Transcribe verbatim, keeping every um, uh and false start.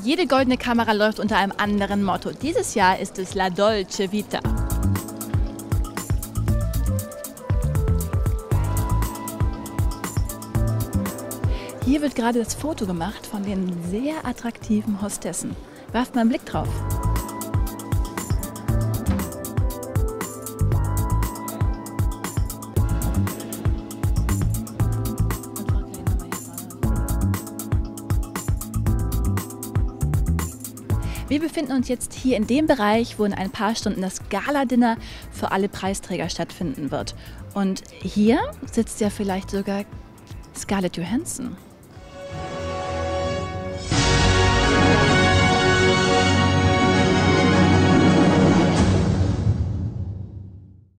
Jede goldene Kamera läuft unter einem anderen Motto. Dieses Jahr ist es La Dolce Vita. Hier wird gerade das Foto gemacht von den sehr attraktiven Hostessen. Werft mal einen Blick drauf. Wir befinden uns jetzt hier in dem Bereich, wo in ein paar Stunden das Gala-Dinner für alle Preisträger stattfinden wird. Und hier sitzt ja vielleicht sogar Scarlett Johansson.